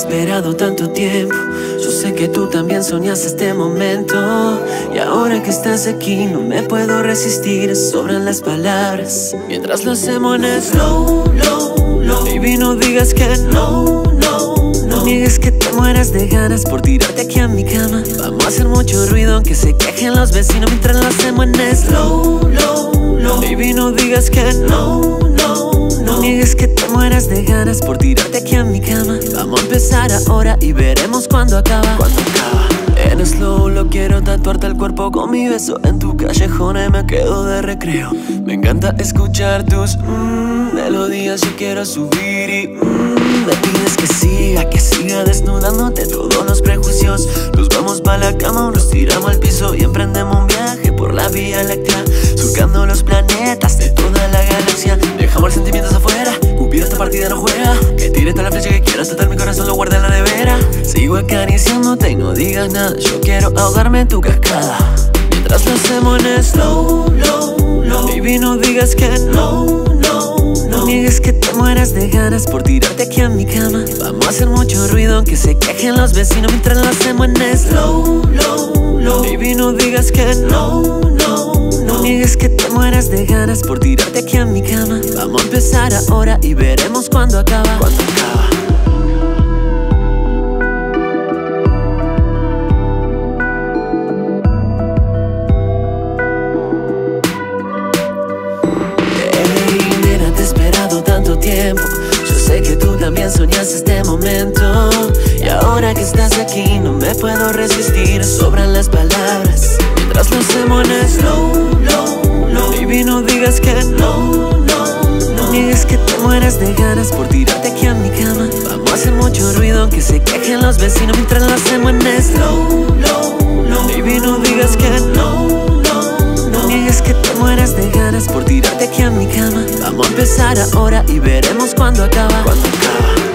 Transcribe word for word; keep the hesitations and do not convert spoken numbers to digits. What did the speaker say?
esperado tanto tiempo. Yo sé que tú también soñaste este momento. Y ahora que estás aquí no me puedo resistir. Sobran las palabras mientras lo hacemos en el slow, low, low. Baby, no digas que no, no, no niegues que te mueras de ganas por tirarte aquí a mi cama. Vamos a hacer mucho ruido aunque se quejen los vecinos mientras lo hacemos en el slow, low, low. Baby, no digas que no, no, no niegues que te mueras de ganas por tirarte aquí a mi cama. Vamos a empezar ahora y veremos cuándo acaba. Cuando acaba. En slow lo quiero tatuarte el cuerpo con mi beso en tu callejón y me quedo de recreo. Me encanta escuchar tus mmm, melodías, yo quiero subir y mmm, me pides que siga, que siga desnudándote todos los prejuicios. Nos vamos pa' la cama, nos tiramos al piso y emprendemos un viaje por la Vía Láctea, surcando los planetas de toda la galaxia. Dejamos los sentimientos afuera, Cupido esta partida no juega. Que tires toda la flecha que quieras, total mi corazón lo guarda en la nevera. Sigo acariciándote y no digas nada, yo quiero ahogarme en tu cascada mientras lo hacemos en el slow, low, low. Baby, no digas que no, no, no niegues que te mueras de ganas por tirarte aquí a mi cama. Vamos a hacer mucho ruido aunque se quejen los vecinos mientras lo hacemos en el slow, low, low. Baby, no digas que no, no, no niegues que te mueras de ganas por tirarte aquí a mi cama. Vamos a empezar ahora y veremos cuándo acaba. Cuando acaba. Tiempo. Yo sé que tú también soñaste este momento. Y ahora que estás aquí no me puedo resistir. Sobran las palabras mientras lo hacemos en el slow, low, low. Baby, no digas que no, no, no niegues que te mueras de ganas por tirarte aquí a mi cama. Vamos a hacer mucho ruido aunque se quejen los vecinos mientras lo hacemos en el slow, low, low. Baby, no digas que no, no niegues que te mueras de ganas por tirarte aquí a mi cama. Vamos a empezar ahora y veremos cuándo acaba. Cuando acaba.